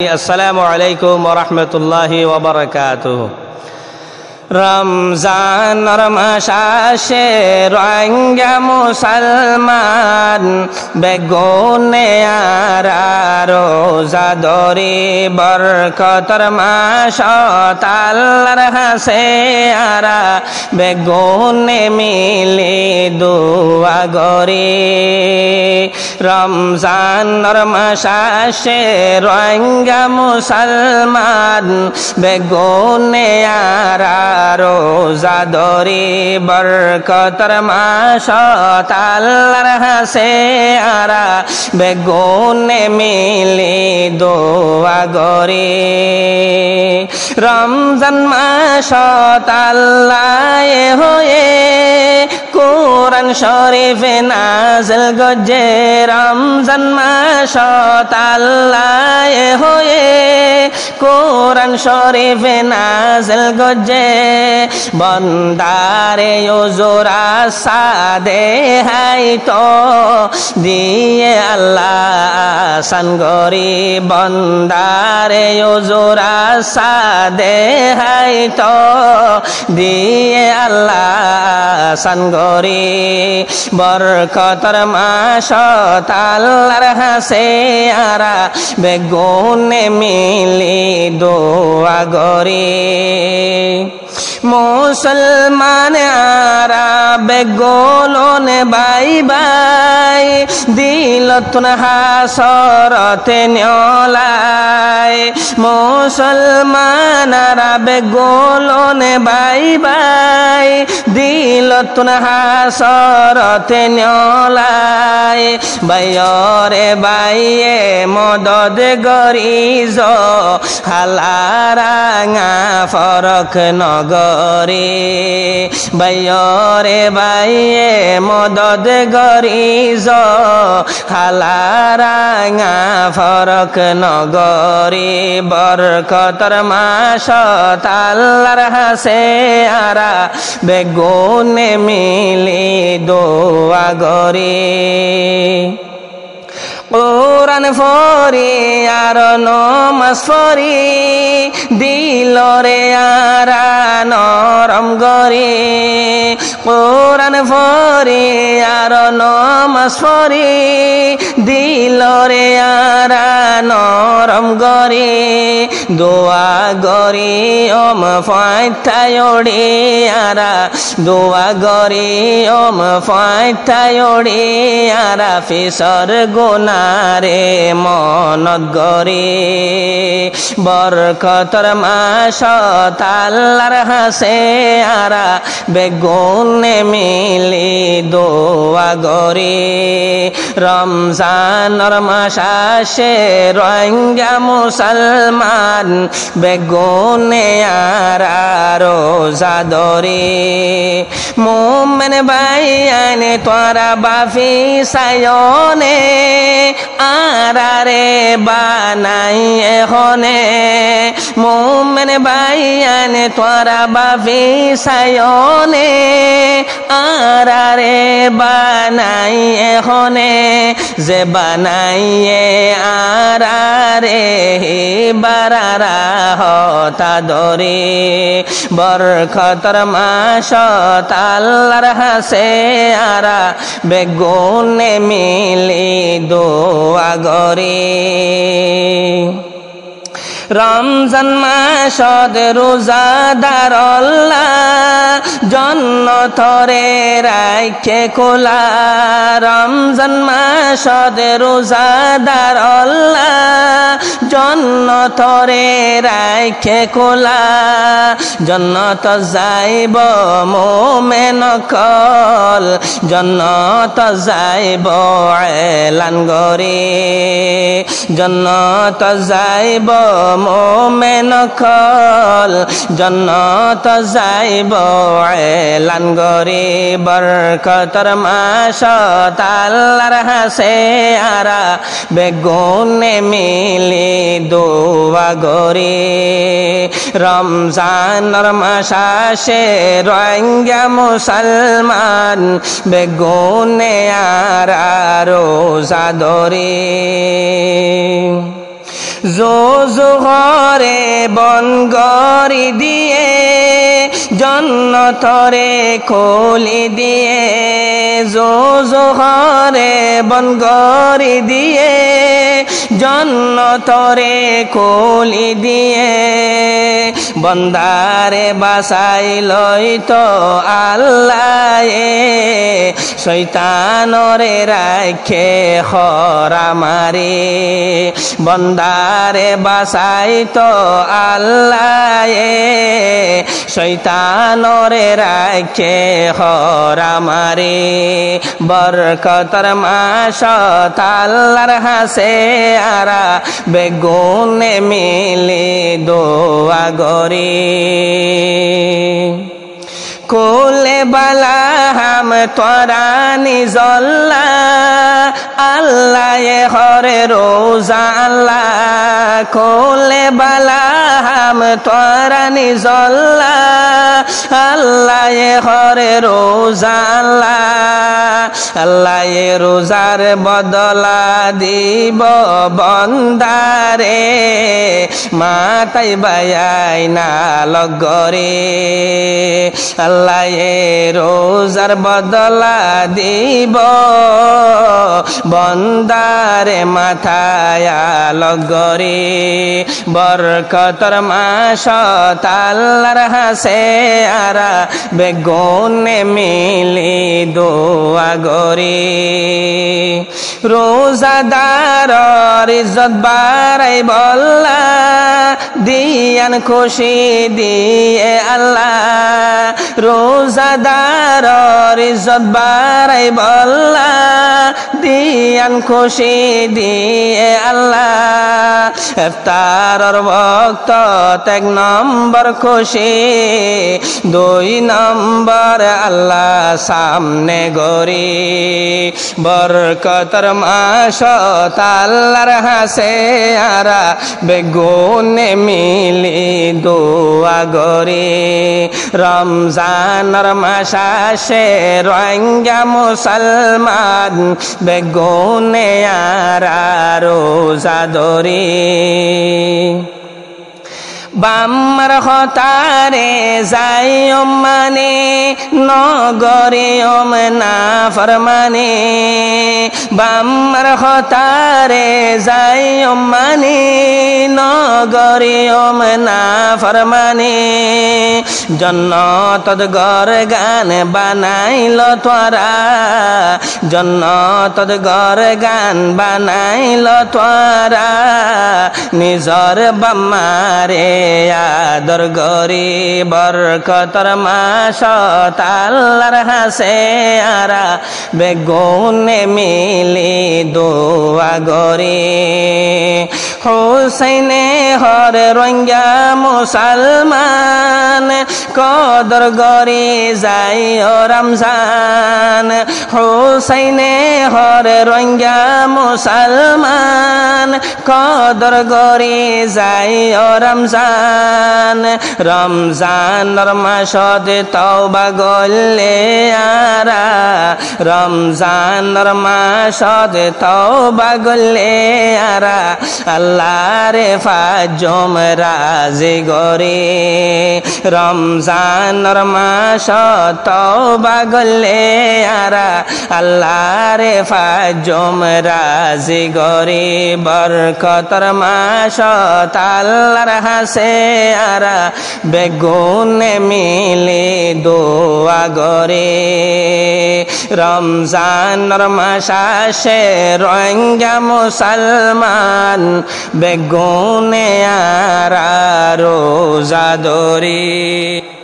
আসসালামু আলাইকুম ওয়া রাহমাতুল্লাহি ওয়া বারাকাতুহু। রমজানের মাস আসে রোহিঙ্গা মুসলমান বেগুনে আর রোজা ধরি বরকতের মাস আল্লাহর হাসে আরা বেগুনে মিলি দোয়া গরি। রমজানের মাস আসে রোহিঙ্গা মুসলমান বেগুনে আর রোজা ধরি বরকতের মাস আল্লাহর হাসে আরা বেগুনে মিলি দোয়া গরি। রমজান মাস আল্লাহ হয়ে কোরআন শরীফ নাযিল গজে। রমজান মাস আল্লাহ হয়ে কোরআন শরীফ নাযিল গজে। বন্দারে ওজোরা সাদে হাই তো দিয়ে আল্লাহ সানগরি। বন্দারে ওজোরা সাদে হাই তো দিয়ে আল্লাহ সানগরি। বরকতের মাস আল্লাহর হাসে আরা বেগুনে মিলি দোয়া গরি। মুসলমান আরা বেগুন বাই বাই দিলতুন হাসরতে নিয়লাই। মুসলমান আরা বেগুন বাই বাই দিলতুন হাসরতে নিয়লাই। বাইরে বাইয়ে মদদ গরিজ হালারাঙা ফরক নগরে। বাইরে বাইয়ে মদদ গরিজ হালারাঙা ফরক নগরে। বরকতের মাস আল্লাহর হাসে আরা বেগুনে মিলি দোয়া গরি। কোরআন ফরি আর নমাজ ফরি দিলরে আরা নরম গরি। কোরআন ফরি আর নমাজ ফরি দিলরে আরা নরম গরি। দোয়া গরি ওম ফাইতায়ড়ি আরা দোয়া গরি ওম ফাইতায়ড়ি আরা ফিসর গুনারে মনত গরি। বরকতের মাস আল্লাহর হাসে আরা বেগুনে মিলি দোয়া গরি। রমজানের মাস আসে রোহিঙ্গা মুসলমান বেগুনে আরা রোজা ধরি। মুমিন ভাইয়ানে তোরা বাফি সায়নে আরারে বানাই এখনে। মুমিন ভাইয়ানে তোরা বাফি সায়নে আরারে বানাই এখনে। যে বানাইয়ে আরারে বারারা হতা ধরে। বরকতের মাস আল্লাহর হাসে আরা বেগুনে মিলি দোয়া গরি। রমজান মাসদ রোজাদার আল্লাহ জন্নতরে রাইখে খোলা। রমজান মাসদ রোজাদার আল্লাহ জন্নতরে রাইখে খোলা। জন্নত যাইব মোমেন কল জন্নত যাইব এলান গরি। জন্নত যাইব মোমেন কল জন্নত যাইব এলান গরি। বরকতের মাস আল্লাহর হাসে আরা বেগুনে মিলি দোয়া গরি। রমজানের মাস আসে রোহিঙ্গা মুসলমান বেগুনে আর রোজা ধরি। জোজোহরে বনগরি দিয়ে জন্নতরে খুলি দিয়ে জোজোহরে বনগরি দিয়ে জন্নতরে খুলি দিয়ে বন্দারে বাসাই লইতো আল্লাহ শয়তানরে রাখে খরা মারে বন্দারে বাসাইতো আল্লাহ শয়তানরে রাখে খরা মারে বরকতর মাসত আল্লাহর হাসে আরা বেগুনে মিলি দোয়া গরি কোলে বালা হাম তোরা নিজল্লা আল্লাহ হরে রোজা আল্লাহ কোলে বালা হাম তোরা নিজল্লা আল্লাহ হরে রোজা আল্লাহ আল্লাহ রোজার বদলা দিব বন্দারে মাতাই বায়াই না লগরে আল্লাহ রোজার বদলা দিব বন্দারে মাথায় লগরে বরকতর মাসত আল্লাহর হাসে আরা বেগুনে মিলি দোয়া গরি রোজাদারর ইজ্জত বাড়াই বল্লা দিয়ান খুশি দিয়ে আল্লাহ রোজাদারর ইজ্জত বাড়াই বল্লা দিয়ান খুশি দিয়ে আল্লাহ ইফতারর বক্ত এক নম্বর খুশি দুই নম্বর আল্লাহ সামনে গরি বরকতর মাসত আল্লাহর হাসে আরা বেগুনে মিলি দোয়া গরি রমজানের মাস আসে রোহিঙ্গা মুসলমান বেগুনে আরা রোজা ধরি বাম্মার হতারে যাই মানে নগরে না ফরমানে বাম্মার হতারে যাই মানে নগরে না ফরমানে জন্নতত গর গান বানাইল তোরা জন্নতত গর গান বানাইল তোরা নিজর বাম্মারে আদর গরি বরকতর মাসত আল্লাহর হাসে আরা বেগুনে মিলি দোয়া গরি হুসাইনে হর রোহিঙ্গা মুসলমান কদর গরি যাই ও রমজান হুসাইনে হর রোহিঙ্গা মুসলমান কদর গরি যাই ও রমজান রমজানের মাসত তওবা গলে আরা রমজানের মাসত তওবা গলে আরা আল্লাহরে ফাজম রাজি গরি রমজানের মাসত তওবা গলে আরা আল্লাহরে ফাজম রাজি গরি বরকতর মাসত আল্লাহর হাসে আরা বেগুনে মিলি দোয়া গরে রমজানের মাস আসে রোহিঙ্গা মুসলমান বেগুনে আরা রোজা ধরি।